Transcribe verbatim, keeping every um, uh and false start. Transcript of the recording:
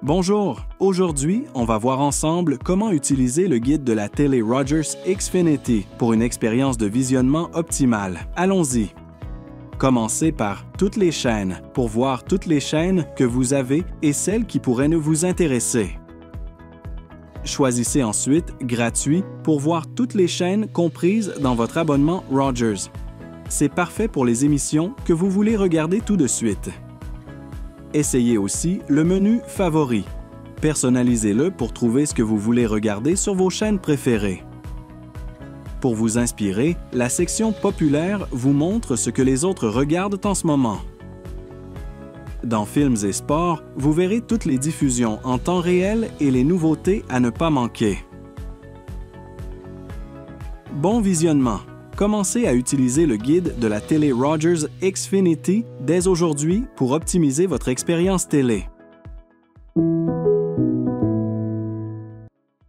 Bonjour! Aujourd'hui, on va voir ensemble comment utiliser le guide de la télé Rogers Xfinity pour une expérience de visionnement optimale. Allons-y! Commencez par « Toutes les chaînes » pour voir toutes les chaînes que vous avez et celles qui pourraient ne vous intéresser. Choisissez ensuite « Gratuit » pour voir toutes les chaînes comprises dans votre abonnement Rogers. C'est parfait pour les émissions que vous voulez regarder tout de suite. Essayez aussi le menu « Favoris ». Personnalisez-le pour trouver ce que vous voulez regarder sur vos chaînes préférées. Pour vous inspirer, la section « Populaire » vous montre ce que les autres regardent en ce moment. Dans Films et Sports, vous verrez toutes les diffusions en temps réel et les nouveautés à ne pas manquer. Bon visionnement! Commencez à utiliser le guide de la télé Rogers Xfinity dès aujourd'hui pour optimiser votre expérience télé.